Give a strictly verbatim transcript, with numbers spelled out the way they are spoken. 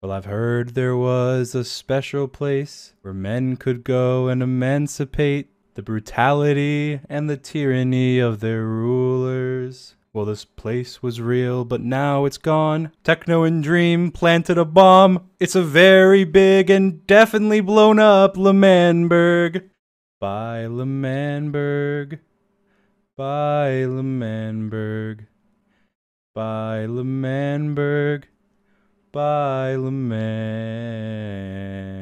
Well, I've heard there was a special place where men could go and emancipate the brutality and the tyranny of their rulers. Well, this place was real, but now it's gone. Techno and Dream planted a bomb. It's a very big and definitely blown up L'Manberg. By L'Manberg. By L'Manberg. By L'Manberg. By L'Man.